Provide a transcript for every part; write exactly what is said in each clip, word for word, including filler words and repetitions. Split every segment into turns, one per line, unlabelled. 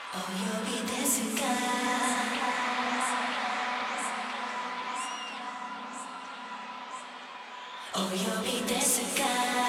お呼びですかお呼びですか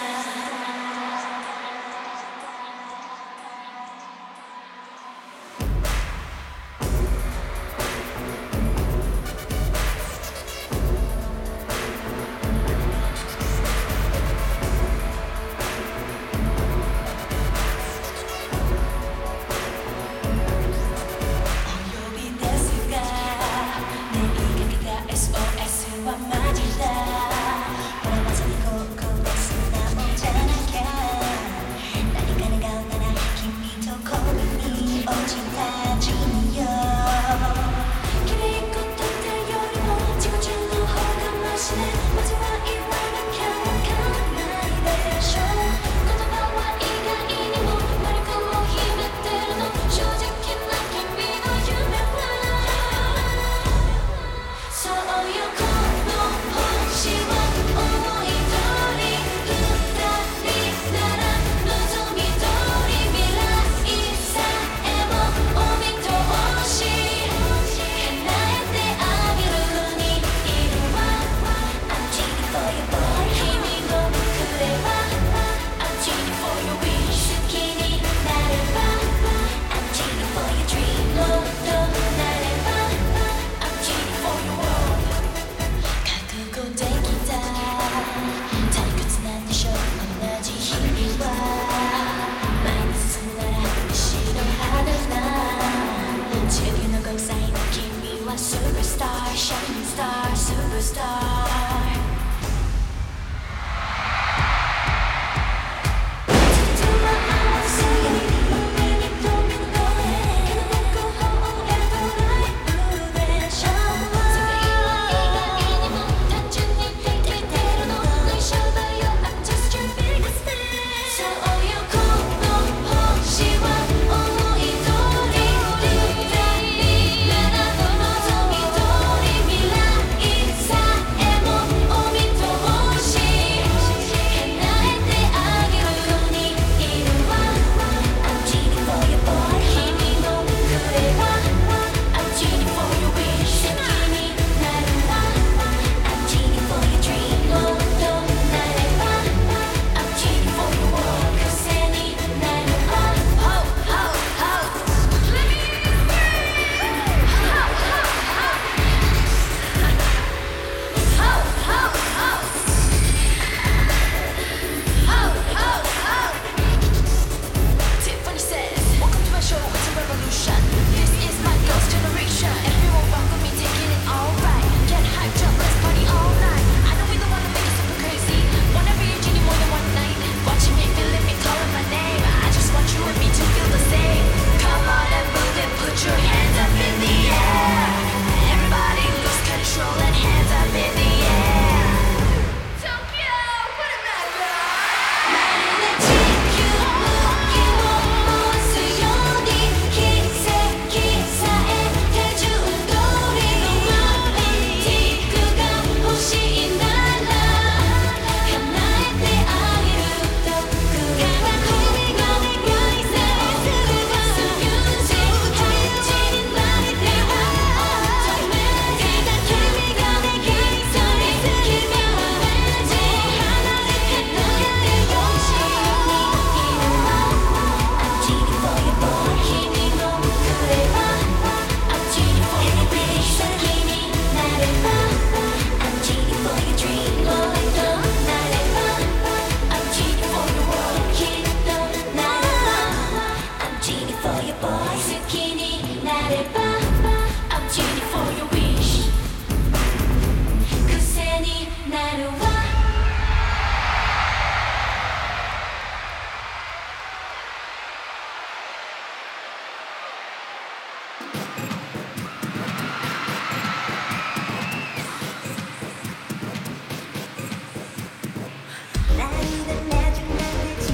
Superstar, shining star, superstar.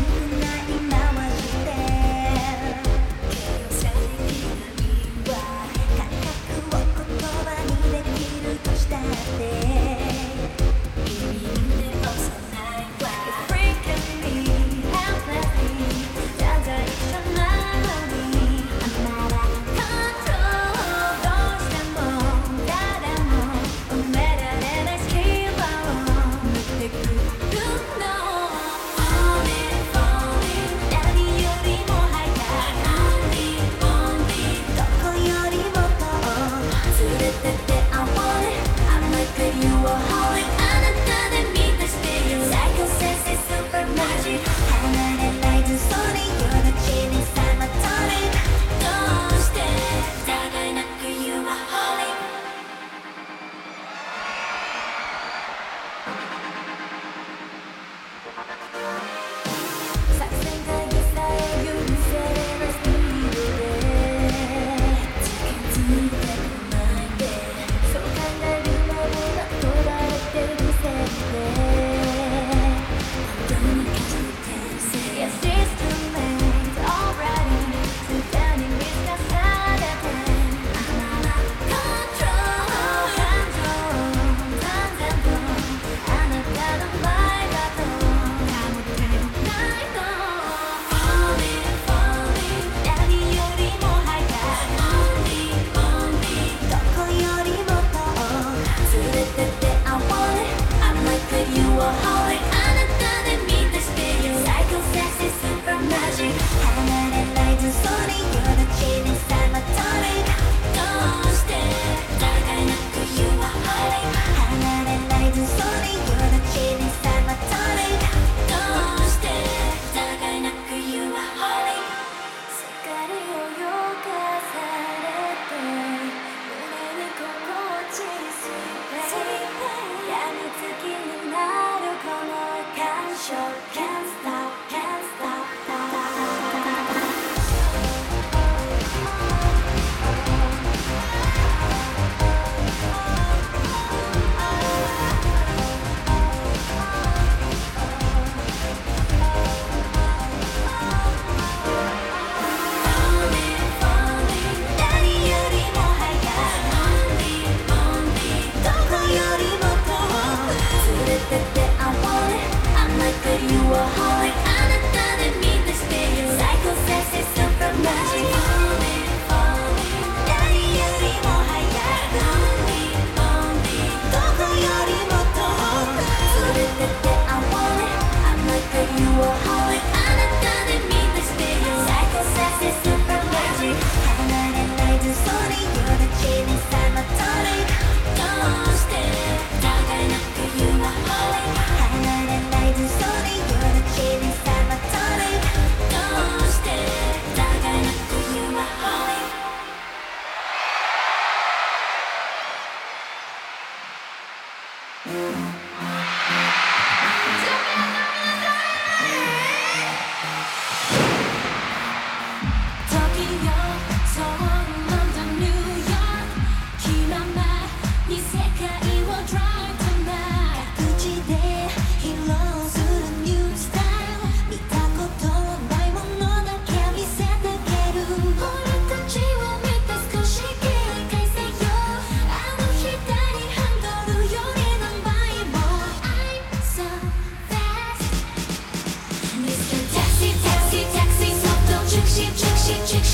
Why?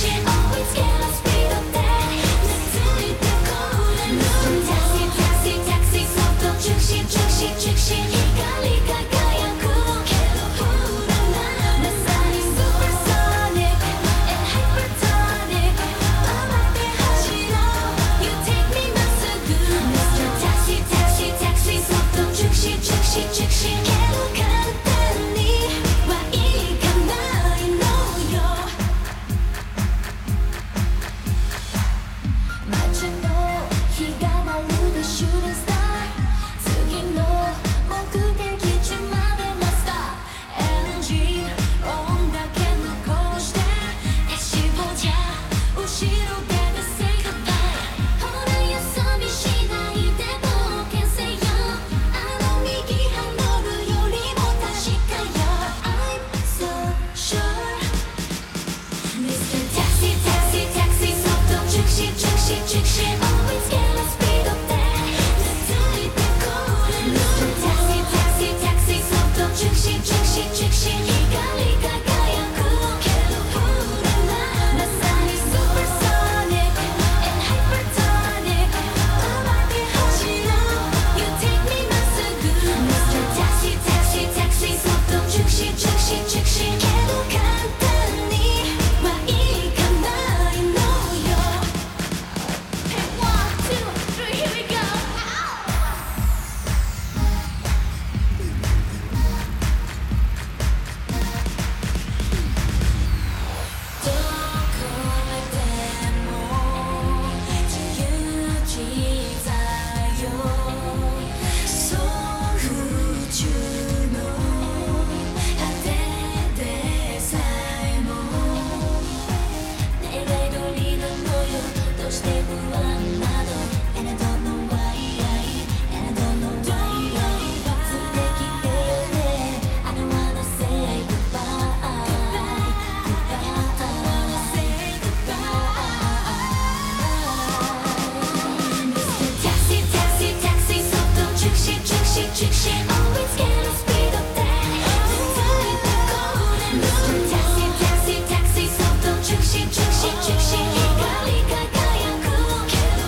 즉시 즉시 즉시光り輝くけど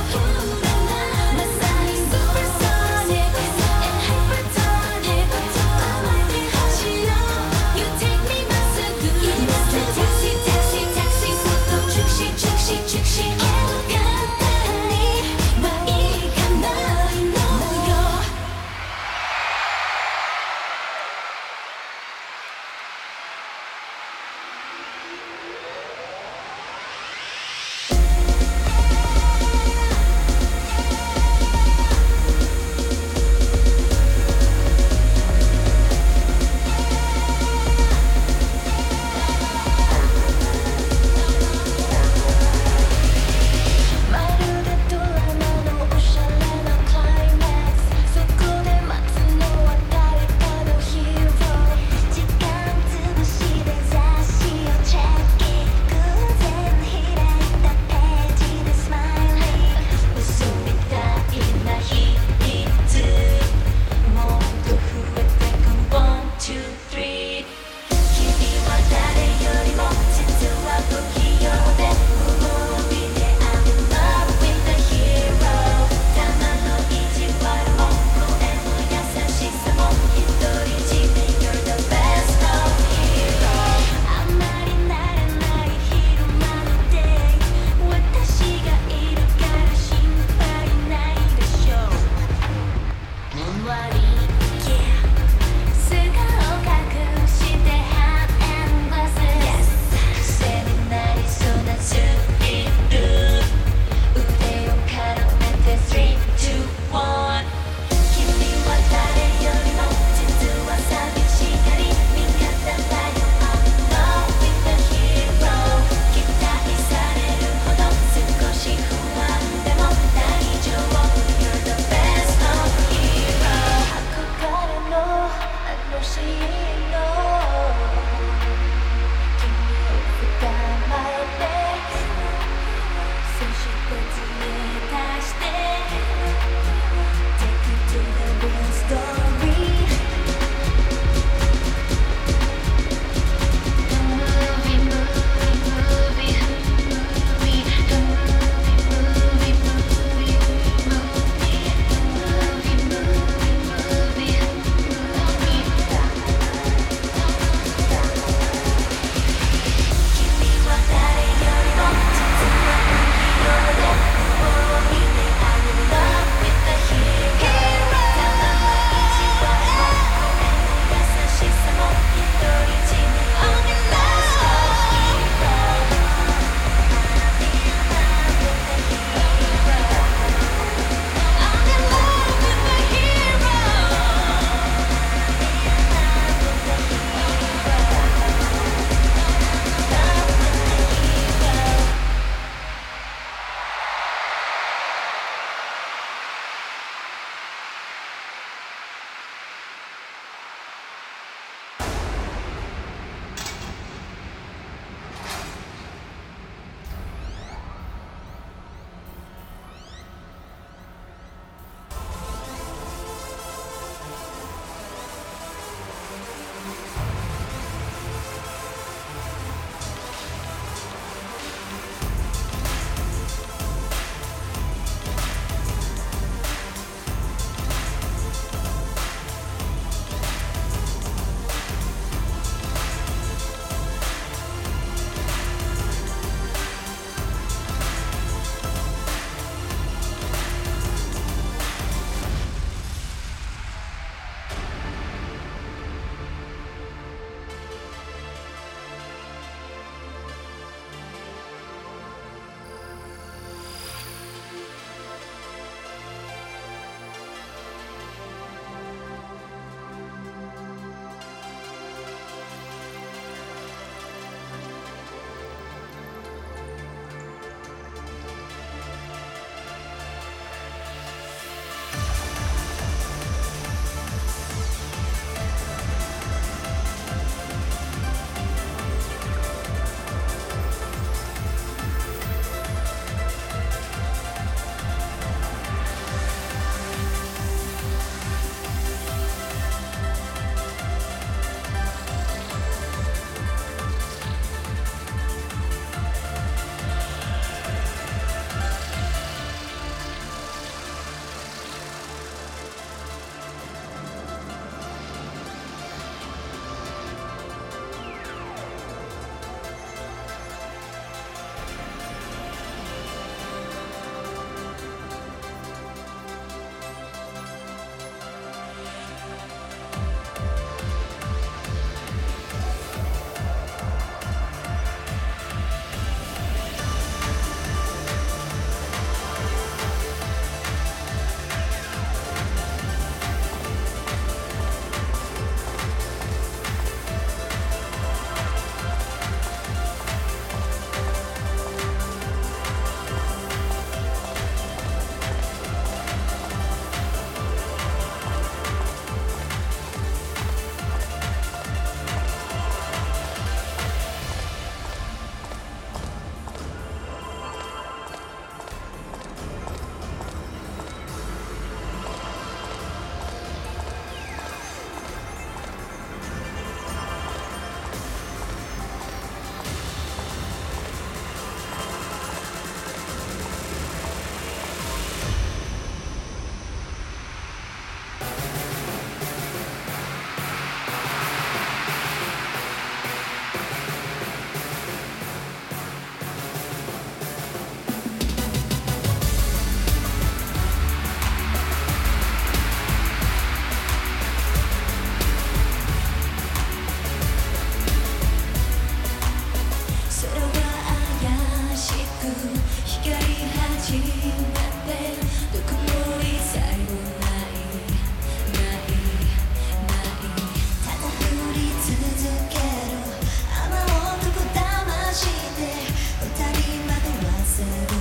始まってどこもに最後ないないないただ降り続ける雨男騙して二人惑わせる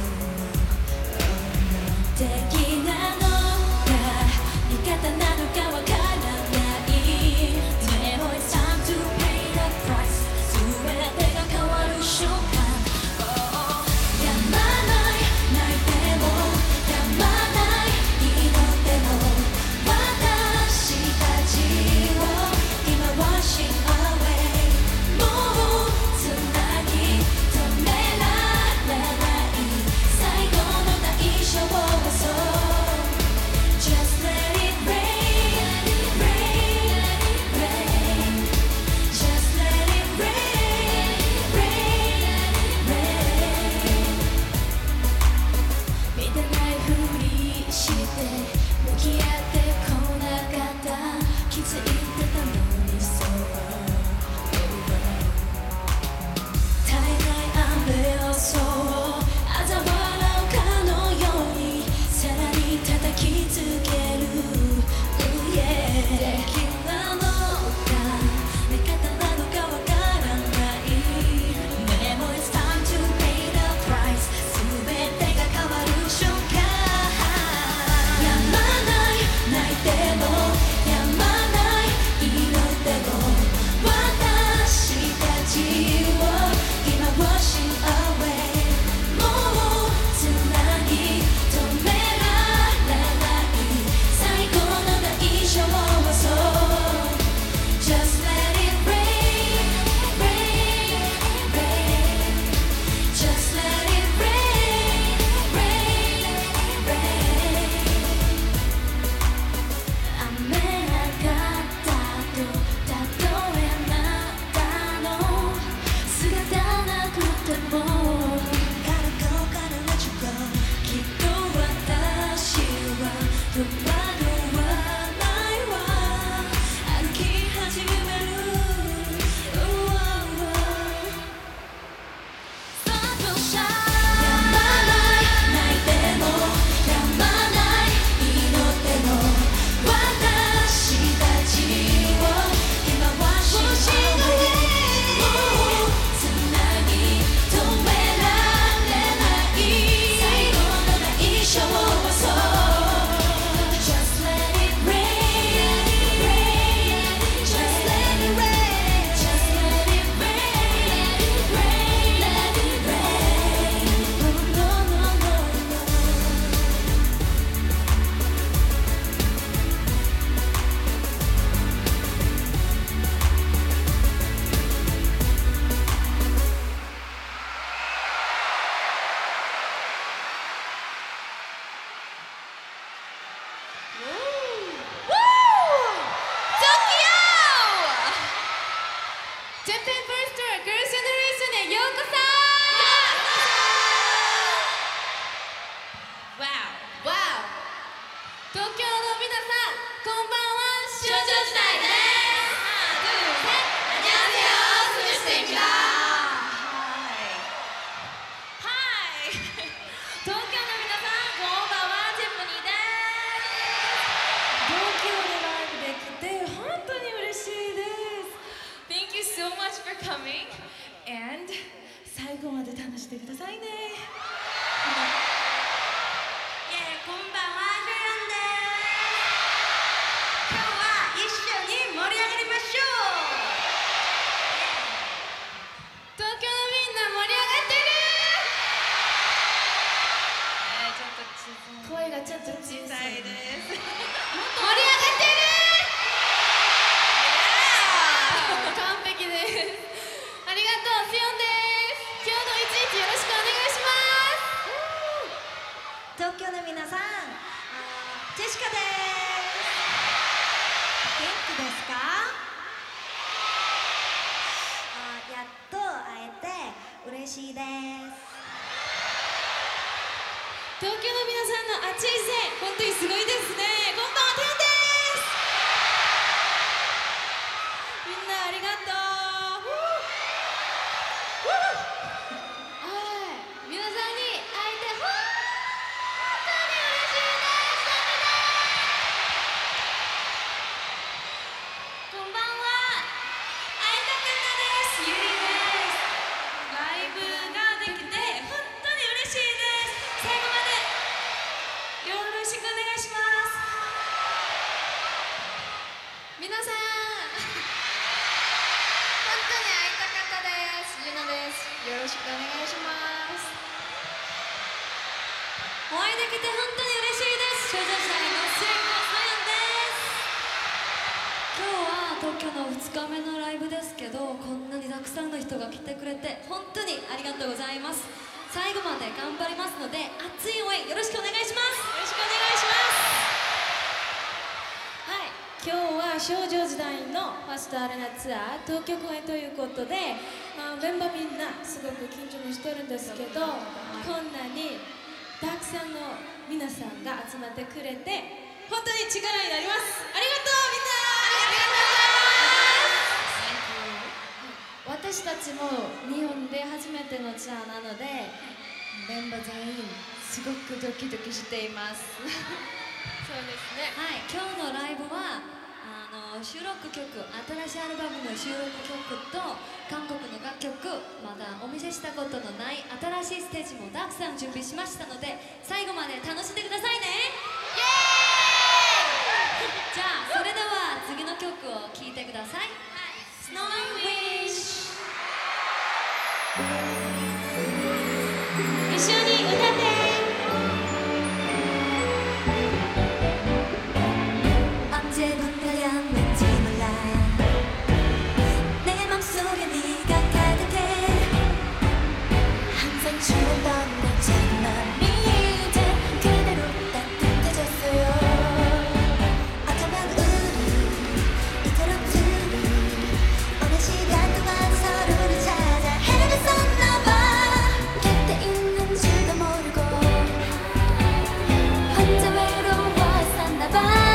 敵なのか味方なのかわからないでも It's time to pay the price 全てが変わる瞬間やまない泣いてもやまない祈っても私たちを今 washing away もうつなぎ止められない最後の代償をそう Just let it rain, rain, rain Just let it rain, rain, rain 見てないふりして向き合ってこなかった気づいてたのにそう絶えない雨をそう嘲笑うかのようにさらに叩きつける Oh yeah 敵なのか味方なのかわからないでも It's time to pay the price 全てが変わる瞬間やまない泣いてもやまない祈っても私たちを今 washing away もうつなぎ止められない最後の代償はそう Just let it rain, rain, rain Just let it rain, rain, rain 雨上がったとたとえあなたの姿なくても Gotta go, gotta let you go きっと私は戸惑わないわ歩き始める Oh, oh, oh スタートしたやまない泣いてもやまない祈っても私たちを今 washing away もうつなぎ止められない最後の代償はそう Just let it rain, rain Just let it rain Just let it rain, rain Let it rain No, no, no, no, no ジャパンファーストガールズジェネレーションへようこそ Wow, wow 東京の皆さんこんばんは少女時代です안녕하세요 소녀시대입니다 Hi 東京の皆さんこんばんはティファニーです東京でライブできて本当に嬉しいです Thank you so much for coming and 最後まで楽しんでくださいねイェーこんばんはヒョヨンです今日は一緒に盛り上がりましょう東京のみんな盛り上がってるえー、ちょっと声がちょっと小さいです盛り上がってる完璧ですありがとうセヨンです今日の一日よろしくお願いします東京の皆さんジェシカです元気ですかあやっと会えて嬉しいです東京の皆さんの熱い声本当にすごいですねこんばんはテヨンですみんなありがとうはい皆さんに会えて本お会いできて本当に嬉しいです。少女時代の末っ子さやんです。今日は東京のふつかめのライブですけど、こんなにたくさんの人が来てくれて本当にありがとうございます。最後まで頑張りますので、熱い応援よろしくお願いします。よろしくお願いします。
はい、今日は少女時代のファーストアレナツアー東京公演ということで、まあ、メンバーみんなすごく緊張もしてるんですけど、こんなにたくさんの皆さんが集まってくれて本当に力になります。ありがとうみんな。
私たちも日本で初めてのツアーなので、メンバー全員すごくドキドキしています
そうですね。
はい、今日のライブはあの収録曲、新しいアルバムの収録曲と韓国の楽曲、まだお見せしたことのない新しいステージもたくさん準備しましたので、最後まで楽しんでくださいね。イエーイじゃあそれでは次の曲を聴いてください。スノーウィッシュ
一緒に歌って。
언제부터야 왠지 몰라 내 맘속에 네가 가득해 항상 추웠던 내 작은 맘이 이제 그대로 따뜻해졌어요. 어쩌면 우리 이토록 둘이 오랜 시간 동안 서로를 찾아 헤맸었나봐. 곁에 있는 줄도 모르고 혼자 외로워했었나봐.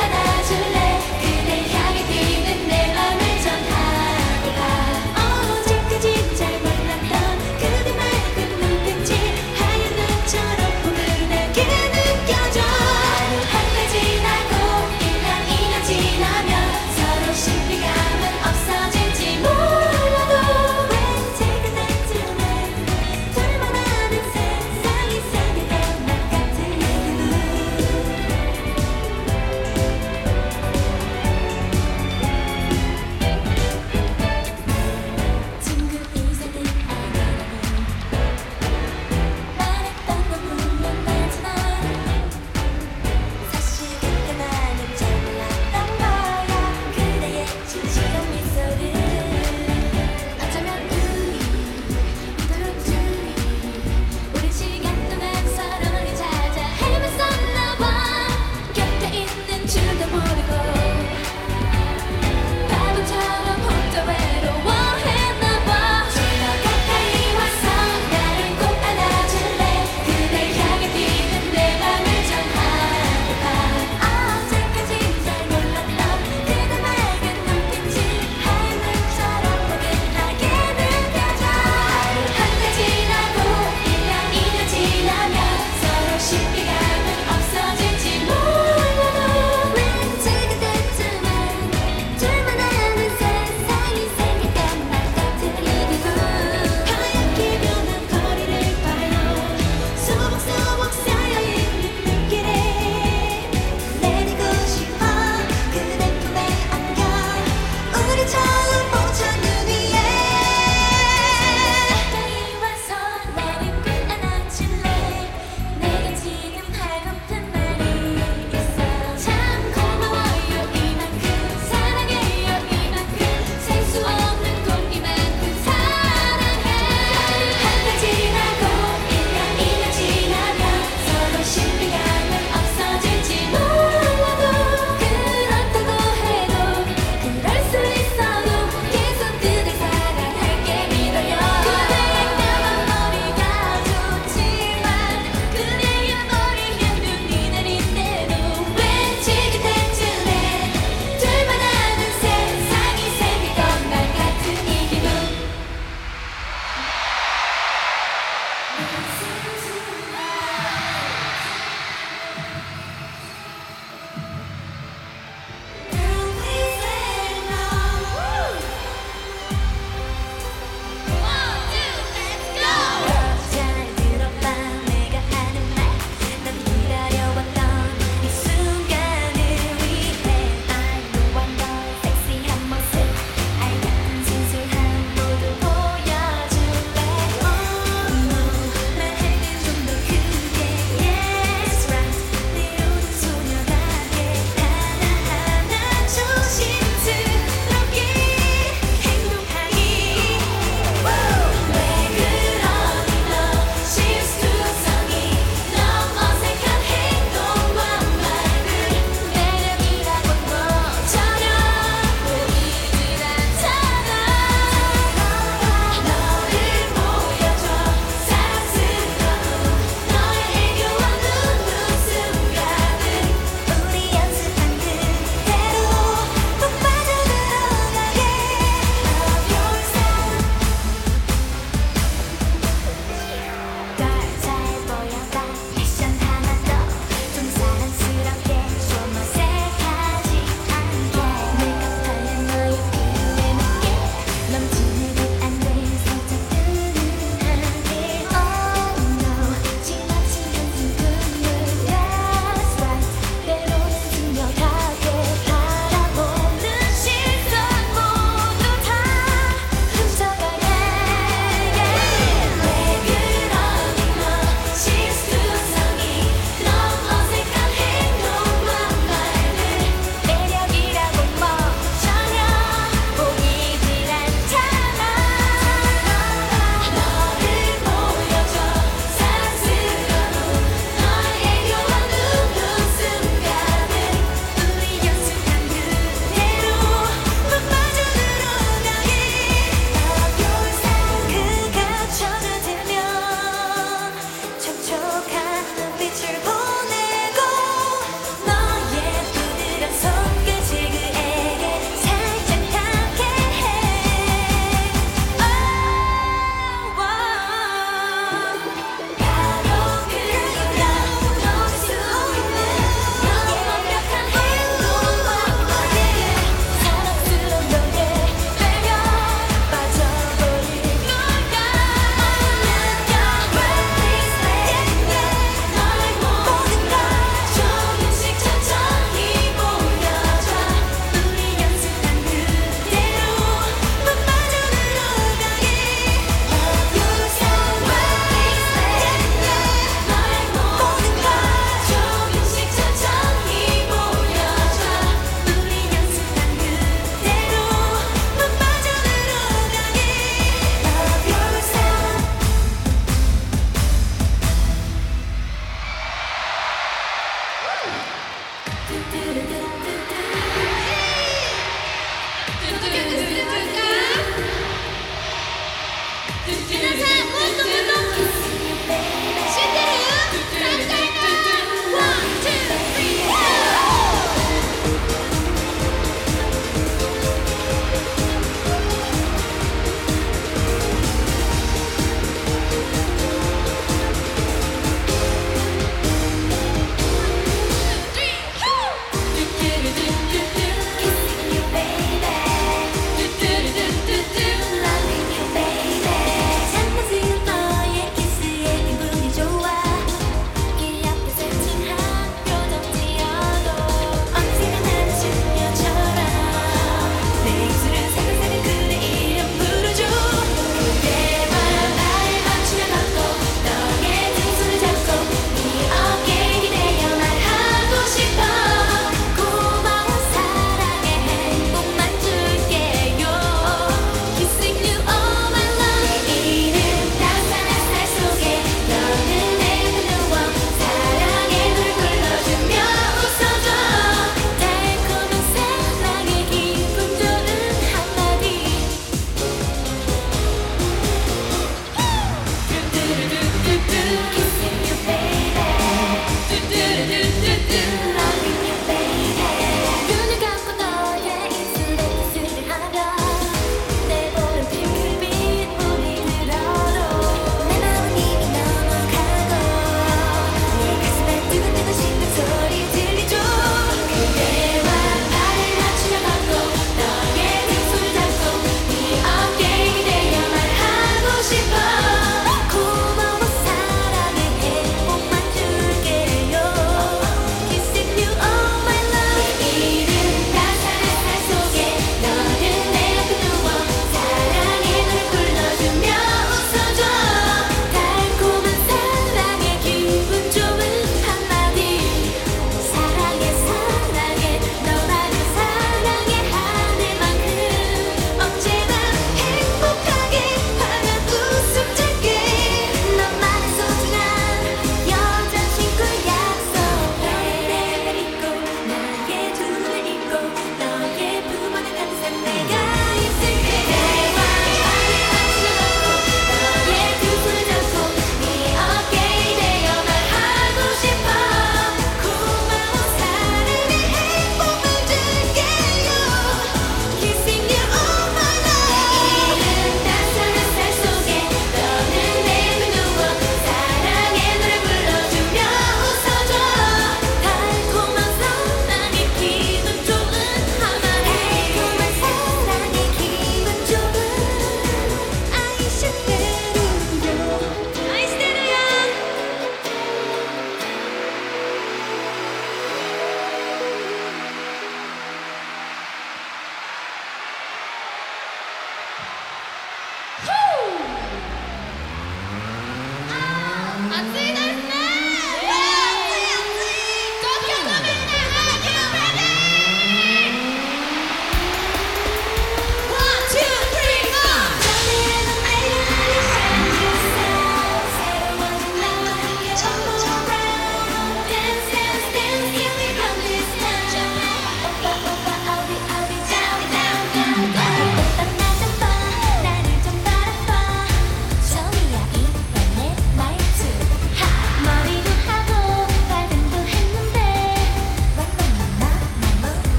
Oh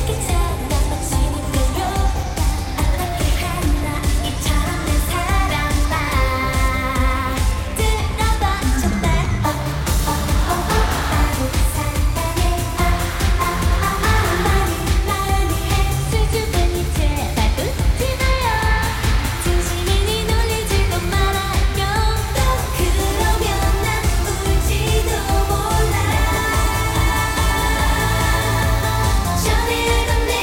괜찮아 확신이 들려 어떻게 하나 이처럼 내 사랑만 들어봐 정말 나도 사랑해 많이 많이 해주주더니 제발 웃지 마요 진심이니 놀리지도 말아요 또 그러면 난 울지도 몰라 전에 알던 내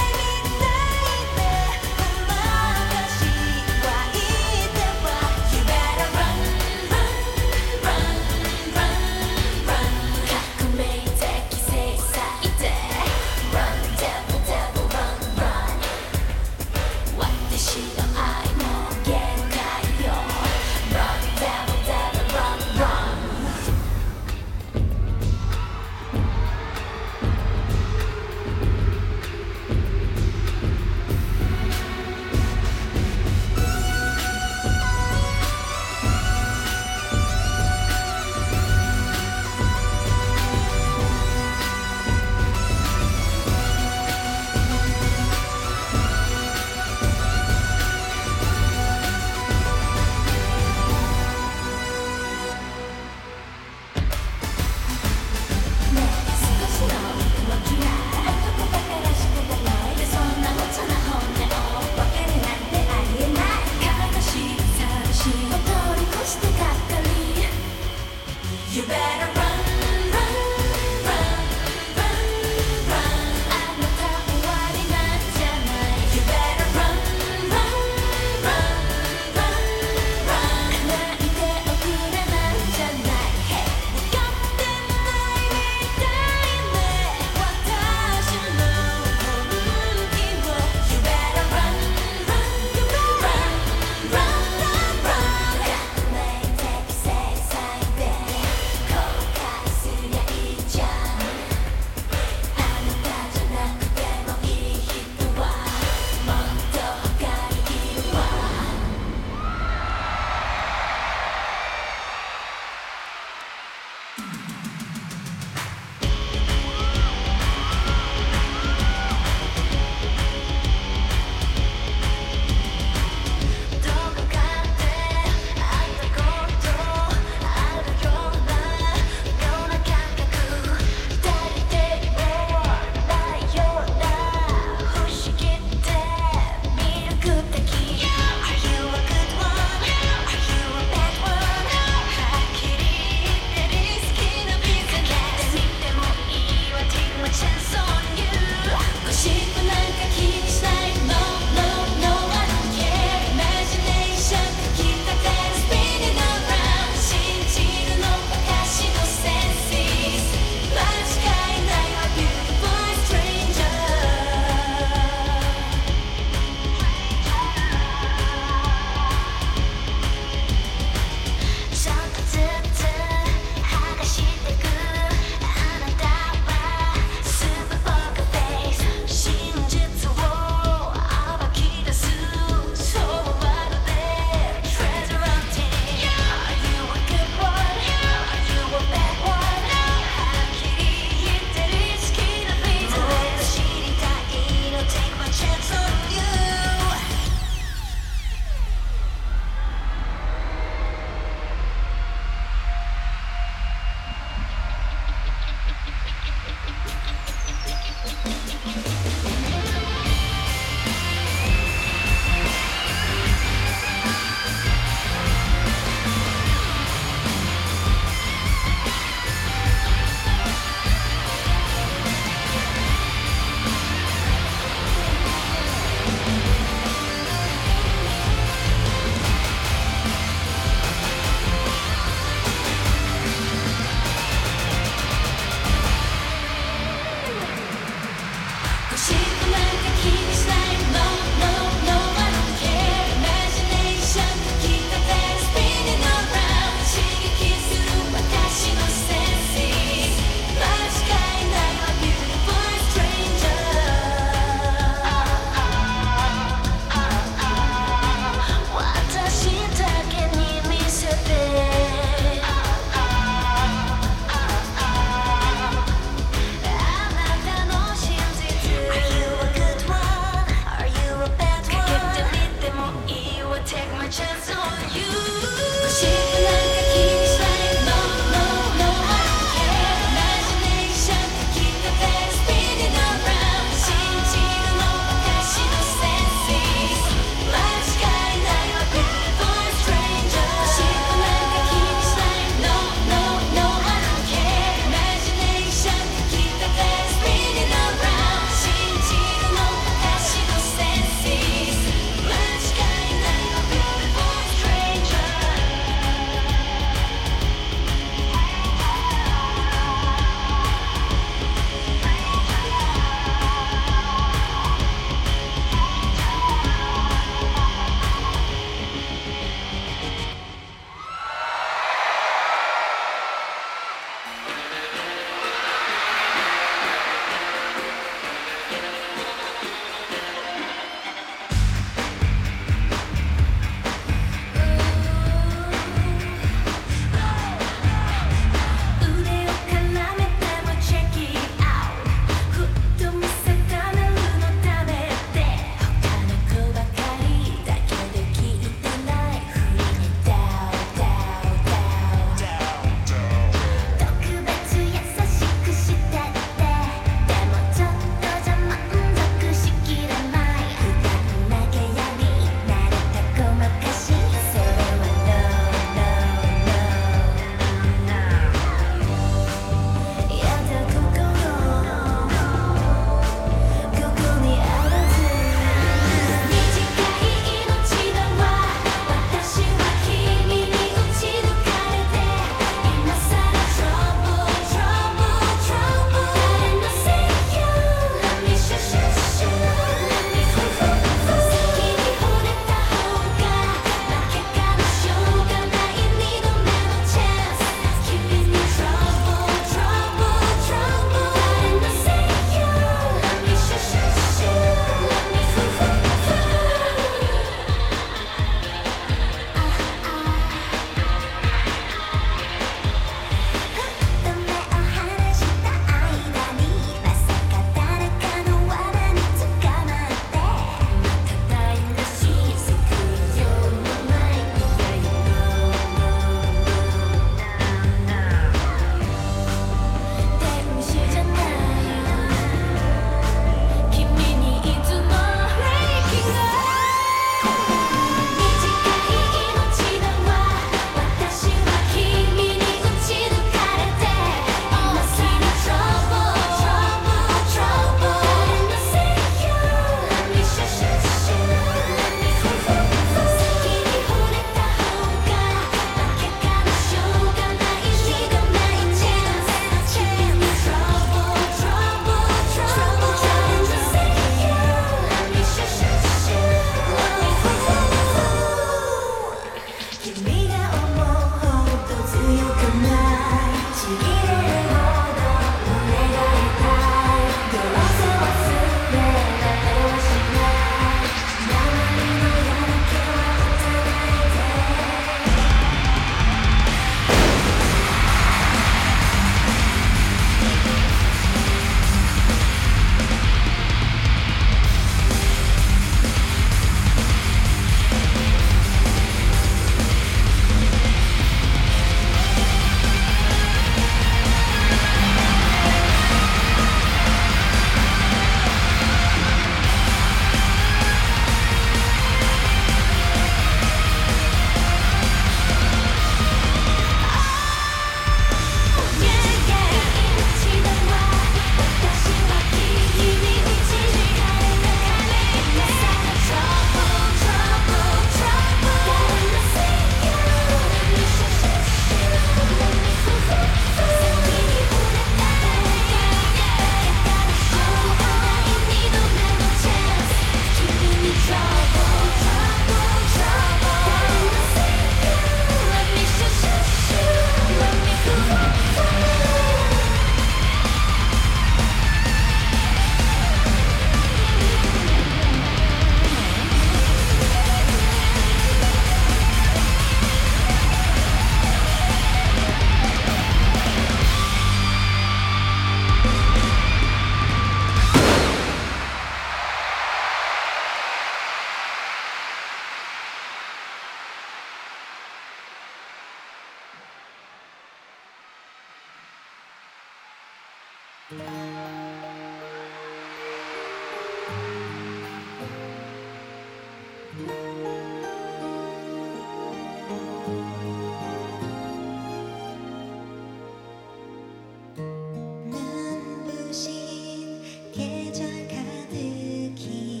눈부신 계절 가득히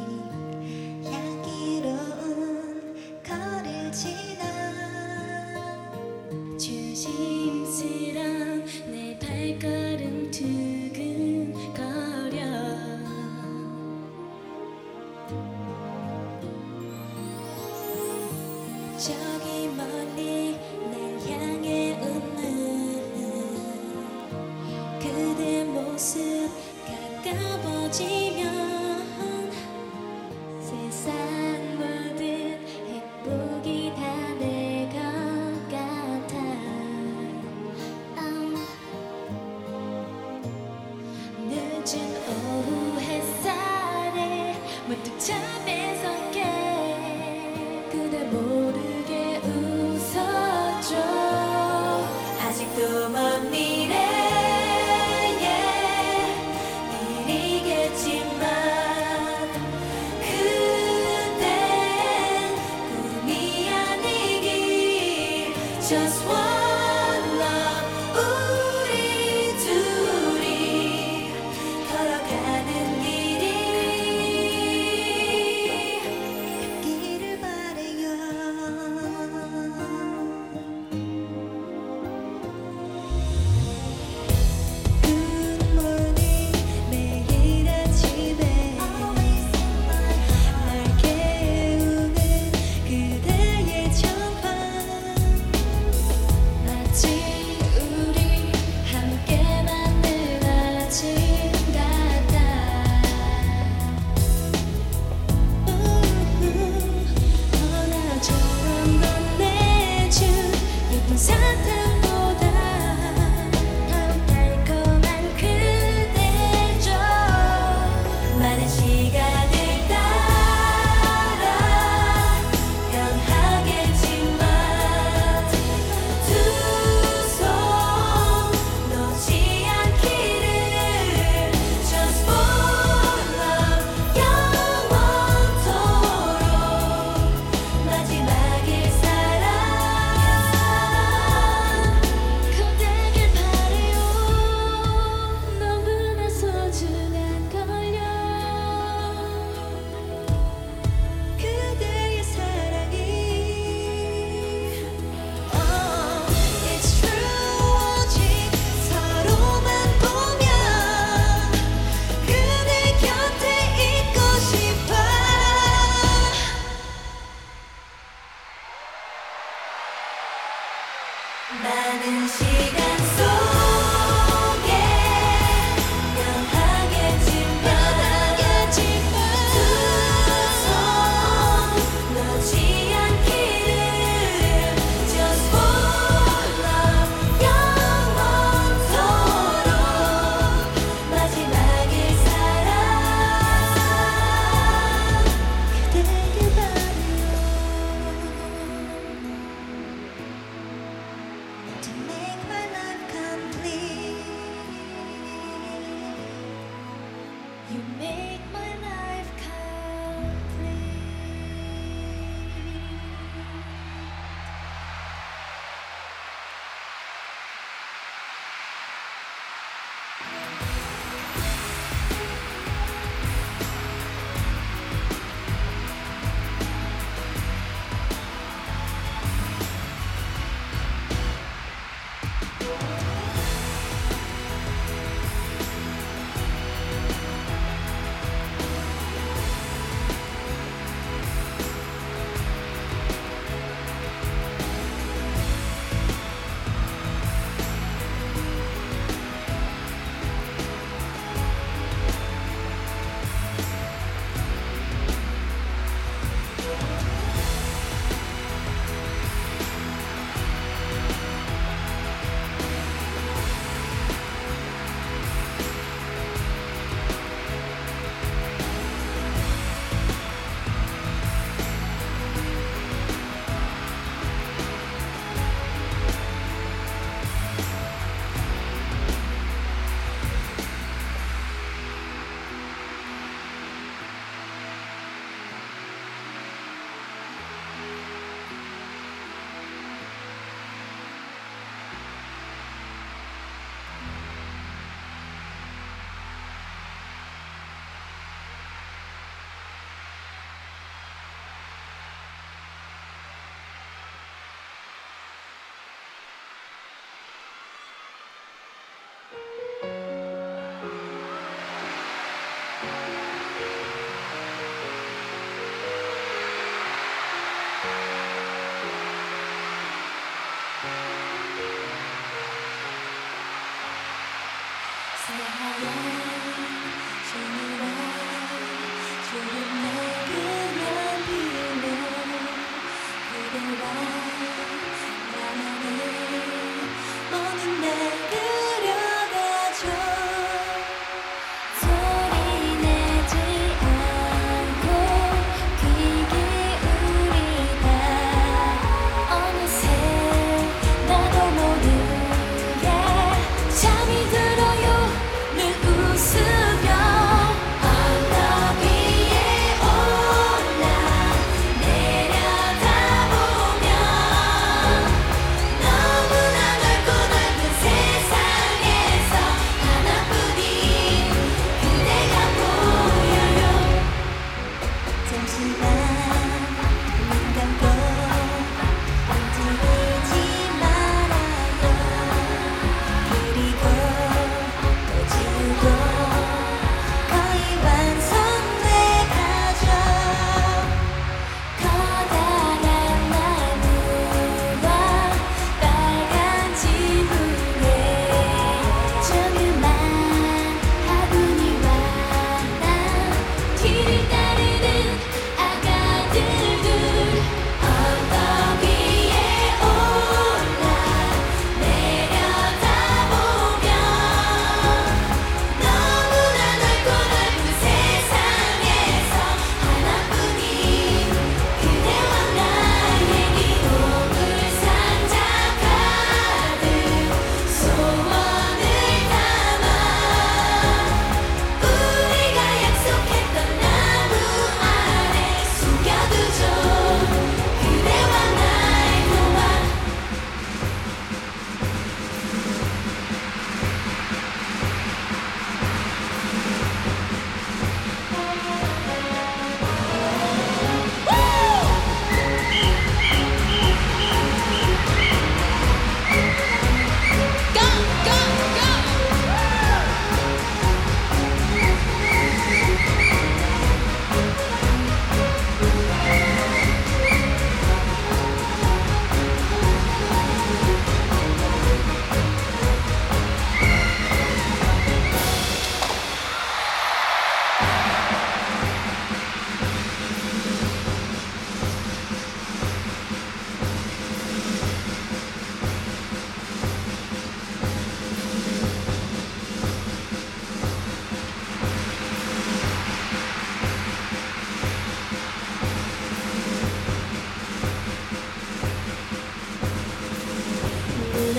향기로운 거리를 지나 조심스런 내 발걸음 두근거려 저기 멀리 날 향해 웃는 그대 모습 가까워지면 세상 모든 행복이 다 내 것 같아. um. 늦은 오후 햇살에 문득 잠에 손게 그대 모르게 웃었죠. 아직도 먼 미래 Just one love 우리 둘이 걸어가는 길이 닿기를 바래요. Good morning 매일 아침에 날 깨우는 그대의 전화 마치 우리 함께 만든 아침 같아. 언어처럼 건네준 예쁜 사탕보다 더 달콤한 그대죠. 많은 시간을 따라 변하겠지만 두 손 놓지 않기를 Just for love 영원토록 마지막일 사랑 그대길 바래요. 너무나 소중한걸요. 그대의 사랑이 Oh, it's true 오직 서로만 보면 그대 곁에 있고 싶어. 많은 시간 속에 변하겠지만 두 손 놓지 않기를 Just for love 영원토록 마지막일 사랑 그대길 바래요. To make my life complete You make my life complete.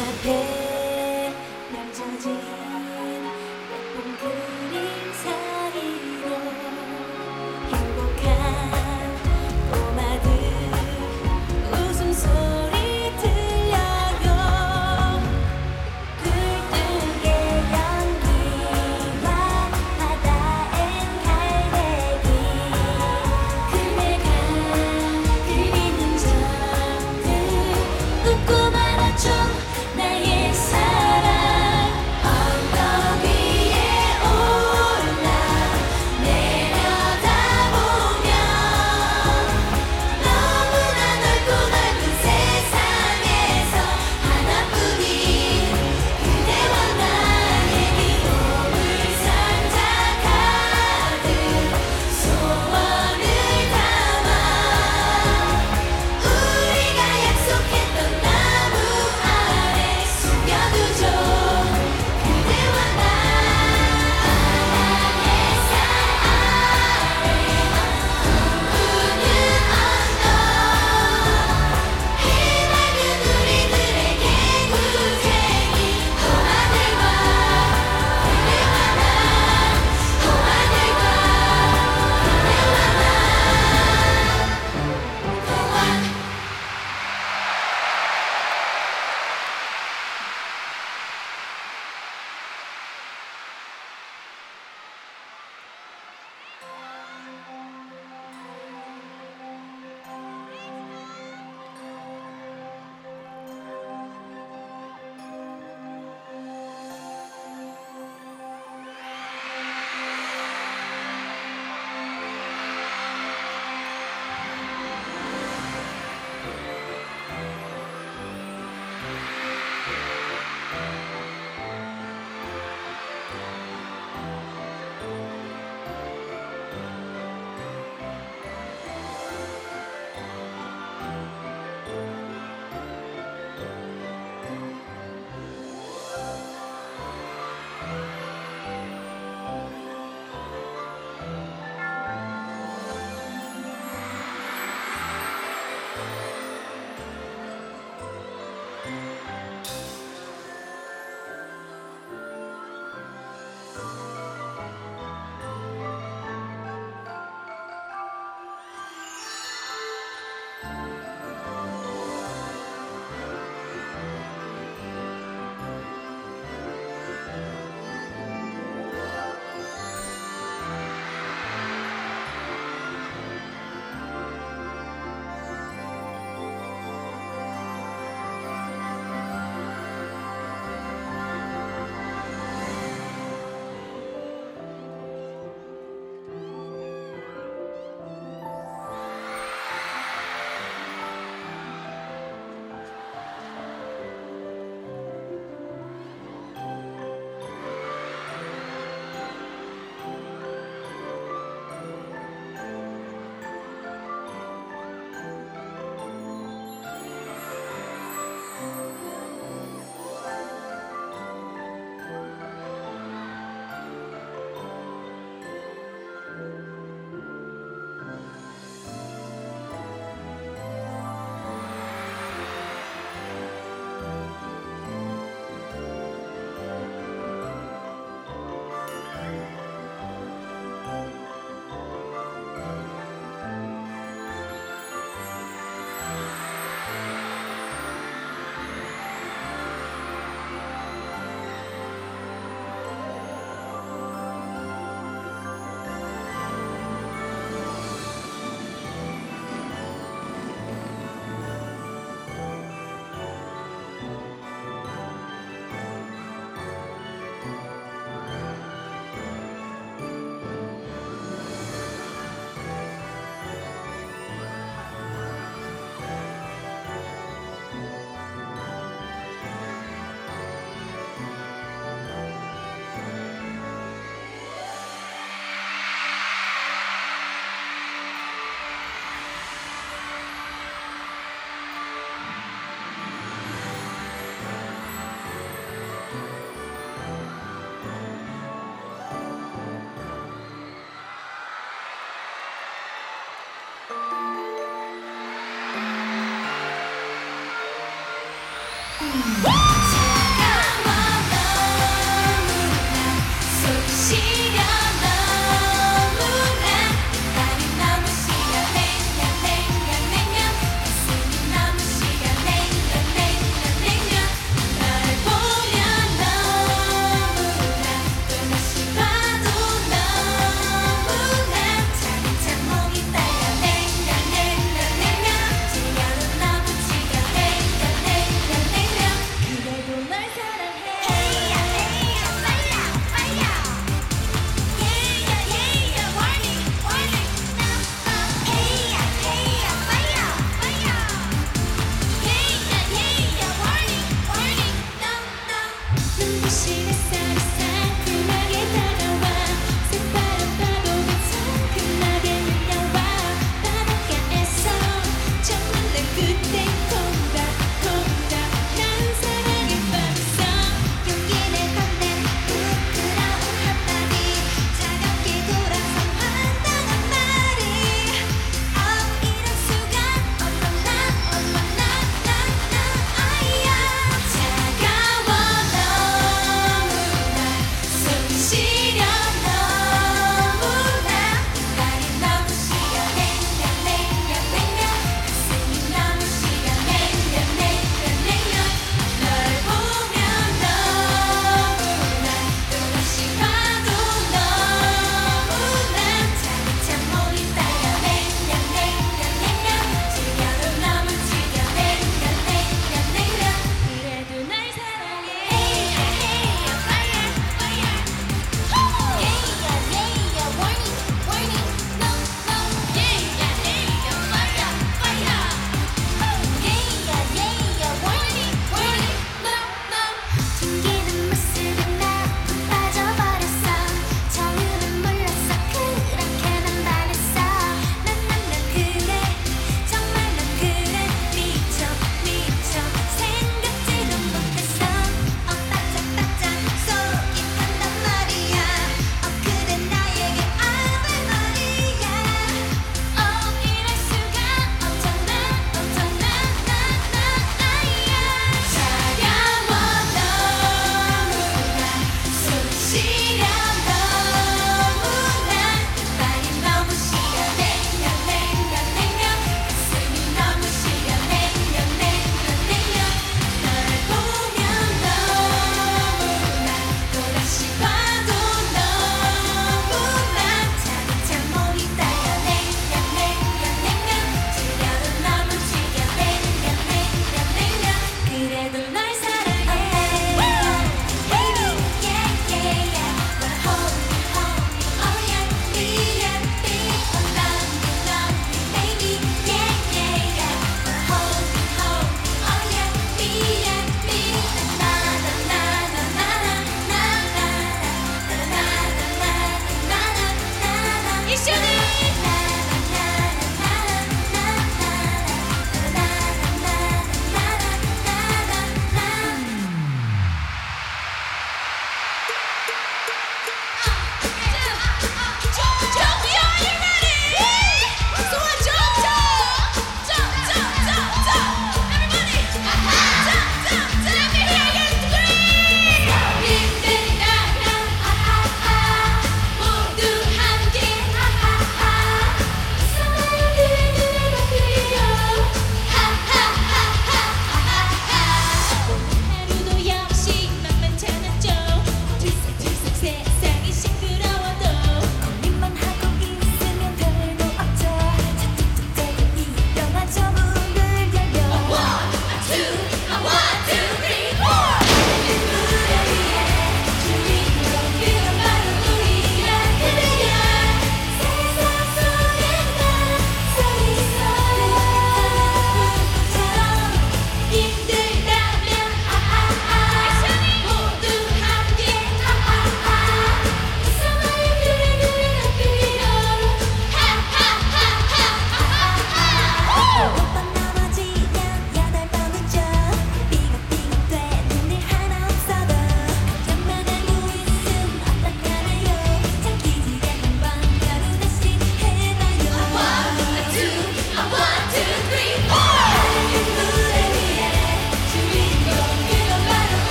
눈앞에 펼쳐진 예쁜 그림 사이로 행복한 꼬마들 웃음소리 들려요. 굴뚝의 연기와 바다엔 갈매기 그네가 그리는 점들 웃고 말아줘 나의 사랑. 언덕 위에 올라 내려다보면 너무나 넓고 넓은 세상에서 하나뿐인 그대와 나의 기쁨을 산작하듯 소원을 담아 우리가 약속했던 나무 아래 숨겨두죠. 그대와 나 바다 햇살 아래 꿈꾸는 언덕 해맑은 우리들에게 구쟁이 동화들과 그대와 나 동화들과 그대와 나 동화. Woo!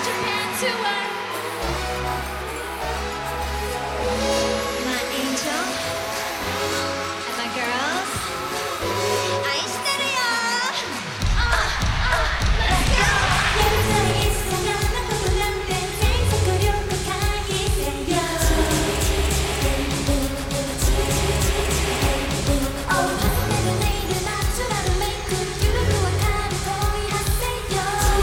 Japan tour.
My angel and my girls, 愛してるよ。
やるないさがなことなんて全速力回避せよ。Oh 始めるネイルナチュラルメイクゆるくわかる恋発せよ。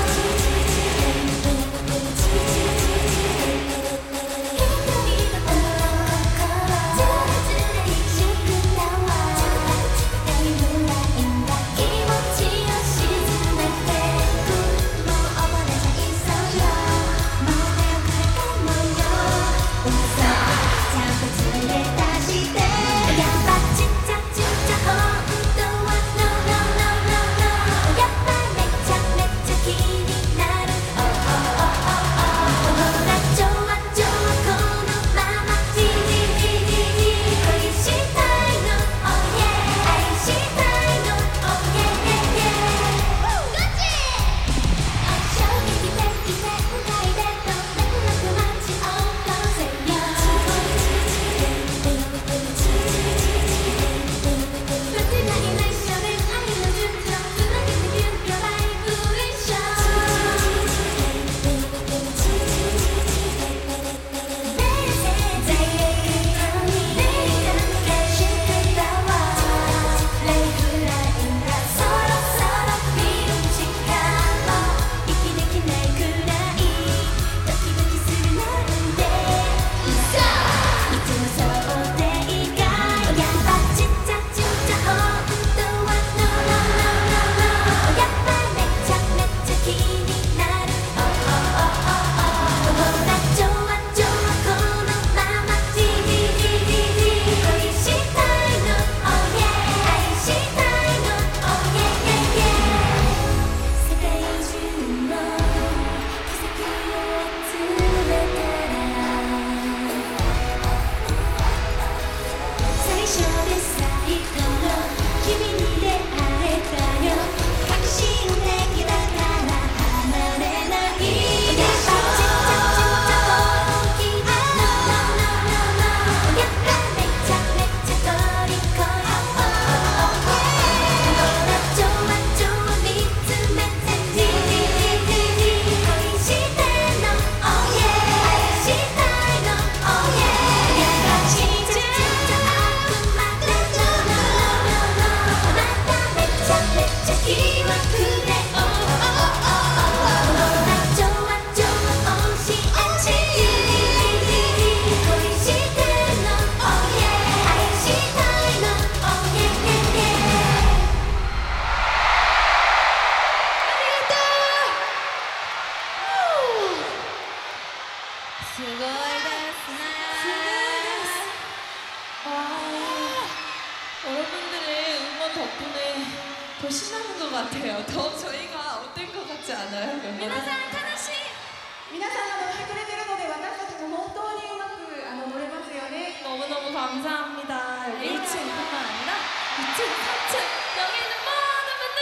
すごいですね。여러분들의 응원 덕분에 더 신나는 것 같아요. 더 저희가 어떨 것 같지 않아요?
皆さん楽しい。皆さんが乗ってくれてるので私たちも本当にうまくあの乗れますよね。
너무너무 감사합니다. 여기 일 층뿐만 아니라 이 층, 삼 층 여기 있는 모든 분들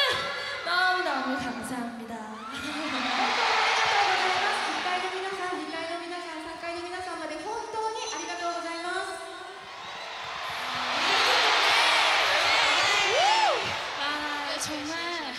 너무너무 감사합니다.
本当にありがとうございます。いっかいの皆さん、にかいの皆さん、さんかいの皆さんまで本当にありがとうございます。
아, 정말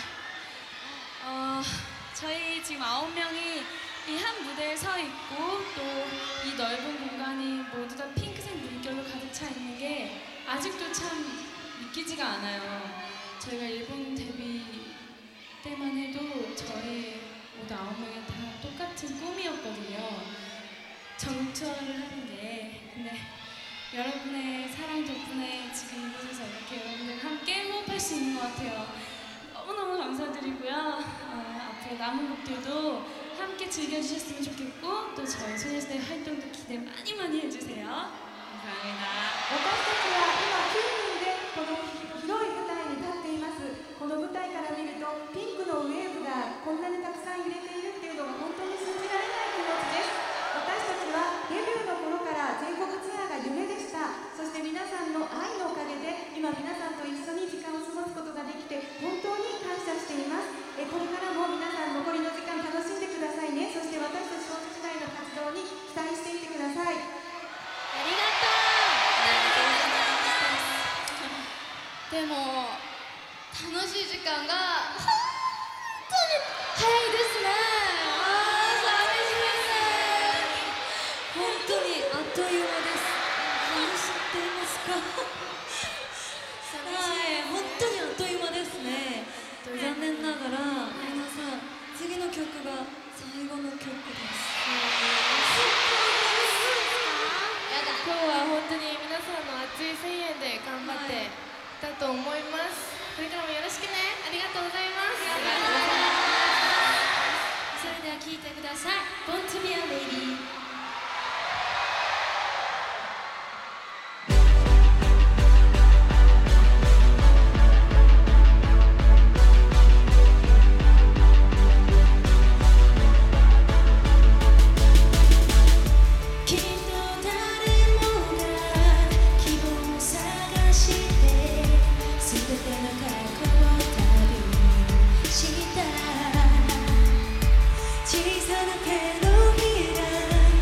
어, 저희 지금 아홉 명이 이 한 무대에 서 있고 또 이 넓은 공간이 모두 다 핑크색 물결로 가득 차 있는 게 아직도 참 믿기지가 않아요. 저희가 일본 데뷔 때만 해도 저희 모두 아홉 명이 다 똑같은 꿈이었거든요. 전국 투어를 하는 게. 근데 여러분의 사랑 덕분에 지금 이곳에서 이렇게 여러분들과 함께 호흡할 수 있는 것 같아요. 너무너무 감사드리고요. 어, 앞으로 남은 곡들도 함께 즐겨주셨으면 좋겠고 또 저희 소녀시대 활동도 기대 많이 많이 해주세요. 감사합니다.
私たちは今きゅうにんでこの広い舞台に立っています。この舞台から見るとピンクのウェーブがこんなにたくさん揺れているっていうのが本当に信じられない気持ちです。私たちはデビューの頃から全国ツアーが夢でした。そして皆さんの愛のおかげで今皆さんと一緒に時間を過ごすことができて本当に感謝しています。えこれからも皆さん残りの時間楽しんでくださいね。そして私たち
に期待していてください。
ありがとう。
でも楽しい時間が本当に早いですね。あー寂しいです。本当にあっという間です。知っていますか？はい、本当にあっという間ですね。残念ながら皆さん次の曲が最後の曲です。
今日は本当に皆さんの熱い声援で頑張ってたと思います。これからもよろしくね。ありがとうございます。それでは聴いてください。Born to be a lady。
小さな手のひら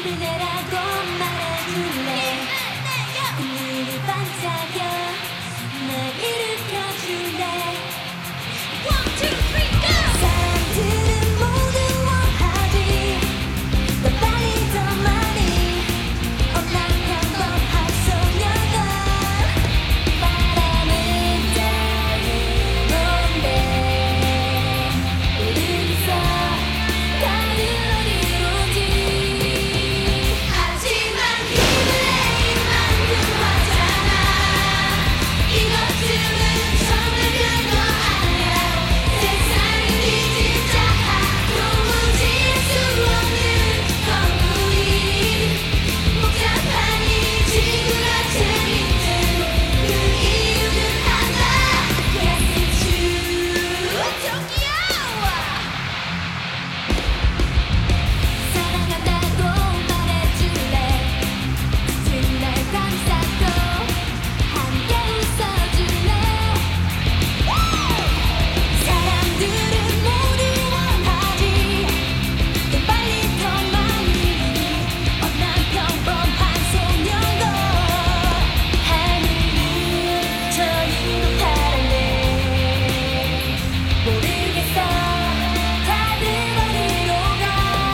그대라고 말해줄래 눈이 반짝여 날 일으켜줄래 One, two, three, go! 사람들은 모두 원하지 더 빨리 더 많이 엄난 평범한 소녀가 바람은 자유로운데 모르겠어 다른 어디로지 하지만 힘을 내 이만큼 하잖아 이것들은 정말 별거 아니야 세상이 진짜 도무지 수 없는 건물이 복잡한 이 지구가 재밌는 그 이유는 하나 Yes it's true 토끼야 사랑한다고 말해줄래 지친 날 감싸고 함께 웃어줄래 사람들은 모두 원하지 더 빨리 더 많이 엄난 평범한 소녀도 하늘은 저리로 가란대 모르겠어 다들 어디로 가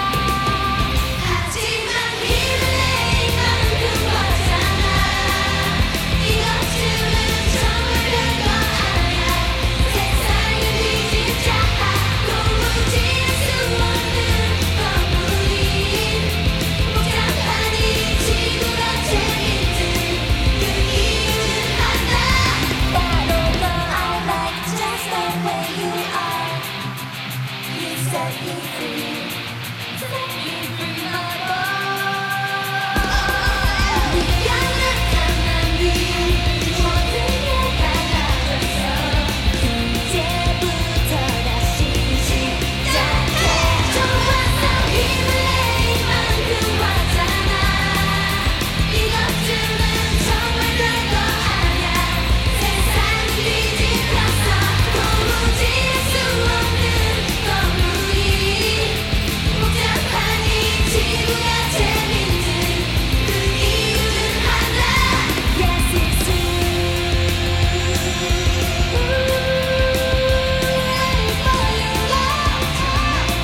하지만 힘을 내 이만큼 하잖아 이것들은 정말 별거 아니야 세상이 진짜 도무지 수 없는 건물이 복잡한 이 지구가 재밌는 그 이유는 하나 바로 너 I like just the way you are You set me free Set me free my boy 네가 나타난 이 모든 게 달라졌어 이제부터 다시 시작해 좋았어 힘을 내 이만큼 하잖아 이것들은 정말 별거 아니야 세상이 뒤집혔어 도무지 수 없는 건물이 복잡한 이 지구가 재밌는 그 이유는 하나 Yes it's true Ready for your love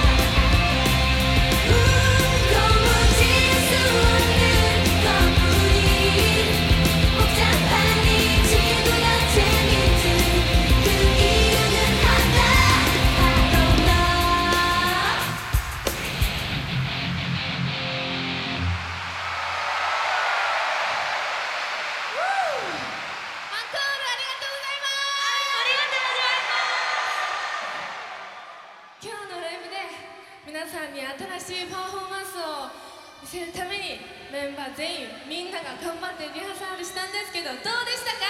도무지 수 없는 건물이 복잡한 이 지구가 재밌는 그 이유는 하나 바로 너 안코르 아리가또 고자이마스 아리가또 고자이마스
今日のライブで皆さんに新しいパフォーマンスを見せるためにメンバー全員みんなが頑張ってリハーサルしたんですけどどうでしたか？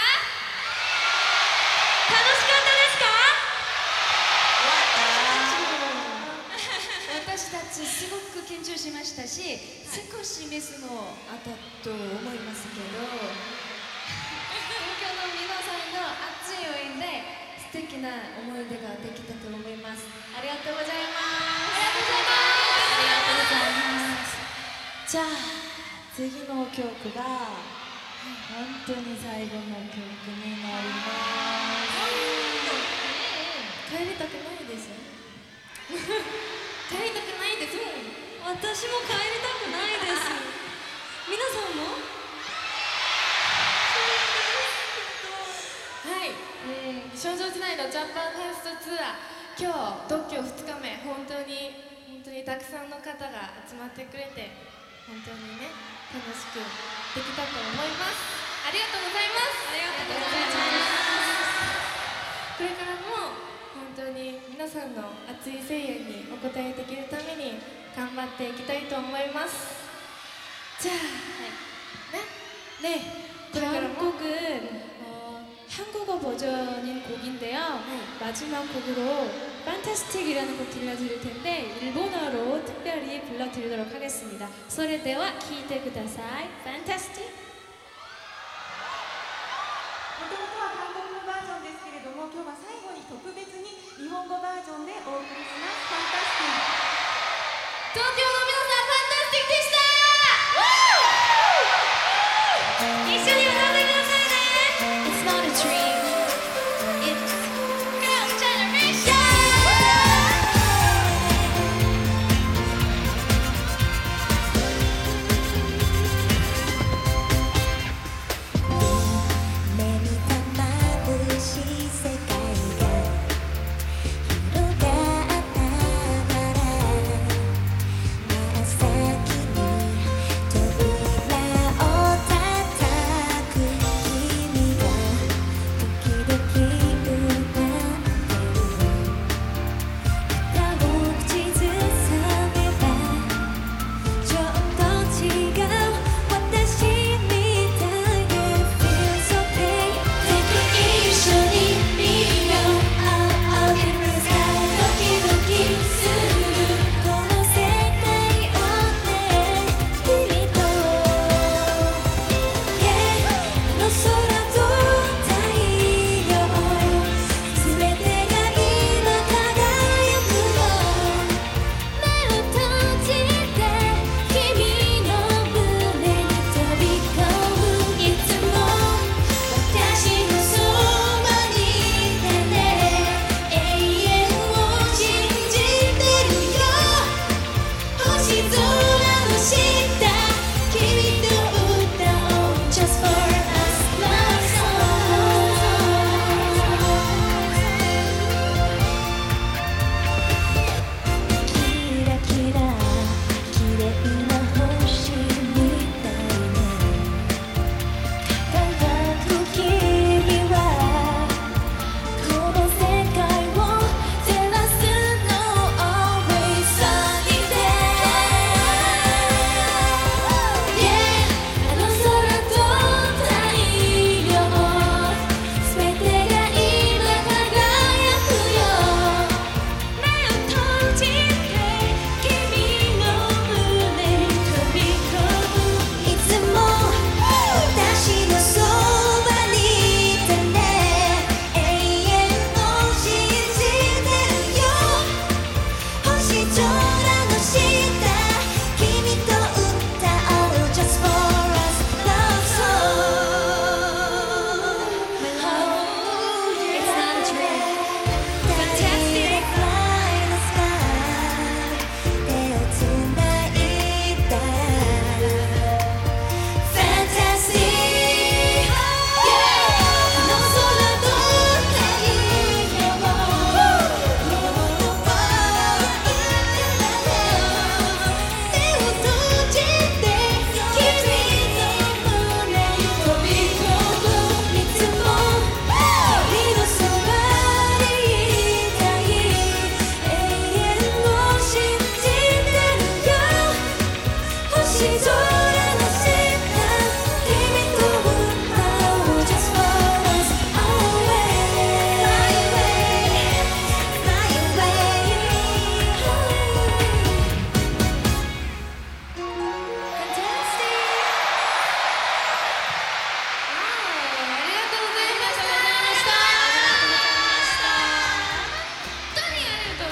楽しかったですか？
私たちすごく緊張しましたし、少しミスもあったと思いますけど、東京の皆さんの熱い応援で素敵な思い出ができたと思います。ありがとうございます。ありがとうございます。
じゃあ次の曲が本当に最後の曲になります。
帰りたくないです帰りたくないです
私も帰りたくないです。皆さんも？
はい、うん、少女時代のジャパンファーストツアー今日特許ふつかめ本当に本当にたくさんの方が集まってくれて本当にね楽しくできたと思いますありがとうございますありがとうございますこれからも本当に皆さんの熱い声援にお応えできるために頑張っていきたいと思いますじゃあ、ね、ね 다음 곡은 어, 한국어 버전인 곡인데요. 마지막 곡으로 판타스틱이라는 곡 들려드릴 텐데 일본어로 특별히 불러드리도록 하겠습니다. それでは聴いてください。Fantastic。
もともとは韓国語バージョンですけれども、今日は最後に特別に日本語バージョンでお送りします。ファンタスティック。
東京の皆さん、ファンタスティックでした。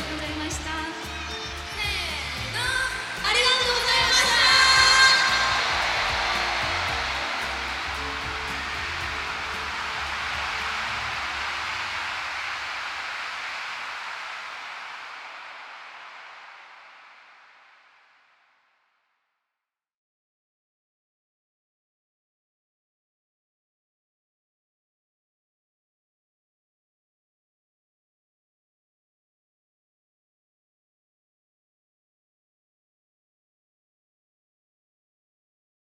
ございました。